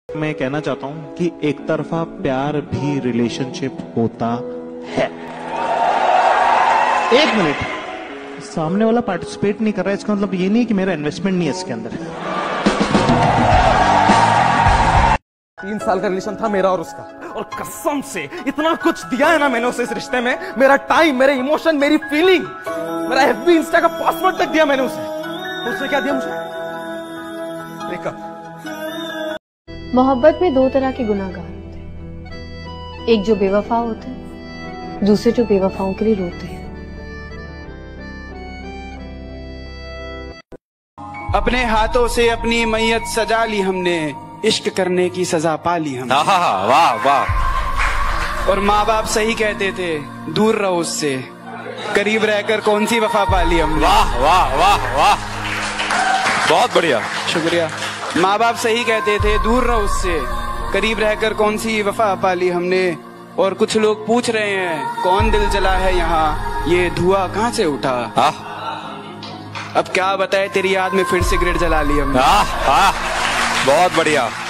मैं कहना चाहता हूं कि एक तरफा प्यार भी रिलेशनशिप होता है। एक मिनट, सामने वाला पार्टिसिपेट नहीं कर रहा है, इसका मतलब ये नहीं कि मेरा इन्वेस्टमेंट नहीं है इसके अंदर। 3 साल का रिलेशन था मेरा और उसका, और कसम से इतना कुछ दिया है ना मैंने उसे इस रिश्ते में, मेरा टाइम, मेरे इमोशन, मेरी फीलिंग, मेरा एफबी इंस्टा का पासवर्ड तक दिया मैंने उसे। उसने क्या दिया मुझे? ब्रेकअप। मोहब्बत में 2 तरह के गुनाहगार होते हैं, एक जो बेवफा होते हैं, दूसरे जो बेवफाओं के लिए रोते हैं। अपने हाथों से अपनी मैयत सजा ली हमने, इश्क करने की सजा पा ली हमने। वाह वाह। और माँ बाप सही कहते थे, दूर रहो उससे, करीब रहकर कौन सी वफा पा ली हमने। वाह वाह वाह वाह, बहुत बढ़िया, शुक्रिया। माँ बाप सही कहते थे, दूर रहो उससे, करीब रहकर कौन सी वफा पा ली हमने। और कुछ लोग पूछ रहे हैं, कौन दिल जला है यहाँ, ये धुआं कहाँ से उठा। अब क्या बताए, तेरी याद में फिर सिगरेट जला ली हमने। बहुत बढ़िया।